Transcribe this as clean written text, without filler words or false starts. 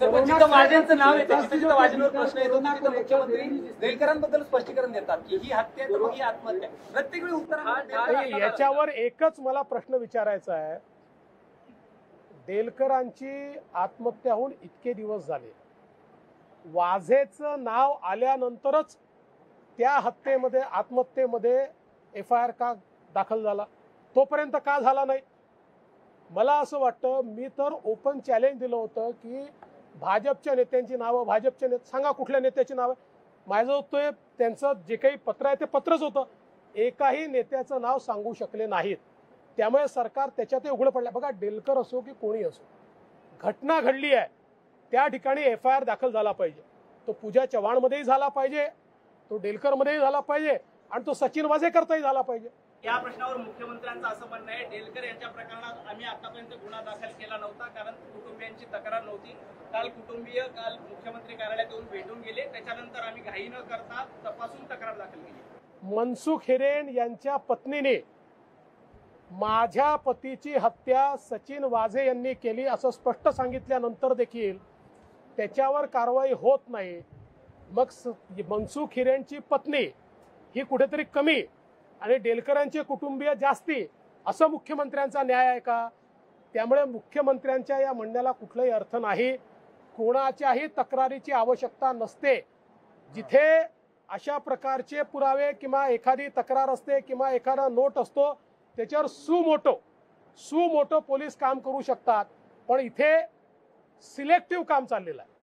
जिथं वाजेंचं नाव येतं तिथं वाजेंवर प्रश्न येतो की तिथं मुख्यमंत्री देलकरांबद्दल स्पष्टीकरण देतात की ही हत्या आहे, तर मग ही आत्महत्या आहे. प्रत्येक वेळी उत्तर याच्यावर एकच मला प्रश्न विचारायचा आहे. देलकरांची आत्महत्या होऊन इतके दिवस झाले, वाझेचं नाव आल्यानंतरच त्या हत्येमध्ये आत्महत्येमध्ये FIR का दाखल झाला? तोपर्यंत का झाला नाही? मला असं वाटतं, मी तर ओपन चॅलेंज दिलं होतं की भाजपच्या नेत्यांची नावं, भाजपच्या सांगा कुठल्या नेत्याची नावं. माझं ते त्यांचं जे काही पत्र आहे ते पत्रच होतं, एकाही नेत्याचं नाव सांगू शकले नाहीत. त्यामुळे सरकार त्याच्यात उघडं पडलं. बघा, डेलकर असो की कोणी असो, घटना घडली आहे त्या ठिकाणी FIR दाखल झाला पाहिजे. तो पूजा चव्हाणमध्येही झाला पाहिजे, तो डेलकरमध्येही झाला पाहिजे आणि तो सचिन वाझेकरताही झाला पाहिजे. या प्रश्नावर मुख्यमंत्र्यांचं असं म्हणणं आहे, डेलकर यांच्या प्रकरणात आम्ही आतापर्यंत गुन्हा दाखल केला नव्हता कारण कुटुंबियांची तक्रार नव्हती. काल मुख्यमंत्री कार्यालयात येऊन भेटून गेले, त्याच्यानंतर आम्ही घाई न करता तपासून तक्रार दाखल केली. मनसुख हिरेन यांच्या पत्नीने माझ्या पतीची हत्या सचिन वाझे यांनी केली असं स्पष्ट सांगितल्यानंतर देखील त्याच्यावर कारवाई होत नाही. मग मनसुख हिरेनची पत्नी ही कुठेतरी कमी आणि डेलकरांचे कुटुंबीय जास्ती, असं मुख्यमंत्र्यांचा न्याय आहे का? त्यामुळे मुख्यमंत्र्यांच्या या म्हणण्याला कुठलाही अर्थ नाही. कोणाच्याही तक्रारीची आवश्यकता नसते. जिथे अशा प्रकारचे पुरावे किंवा एखादी तक्रार असते किंवा एखादा नोट असतो, त्याच्यावर सुमोटो पोलीस काम करू शकतात. पण इथे सिलेक्टिव्ह काम चाललेलं आहे.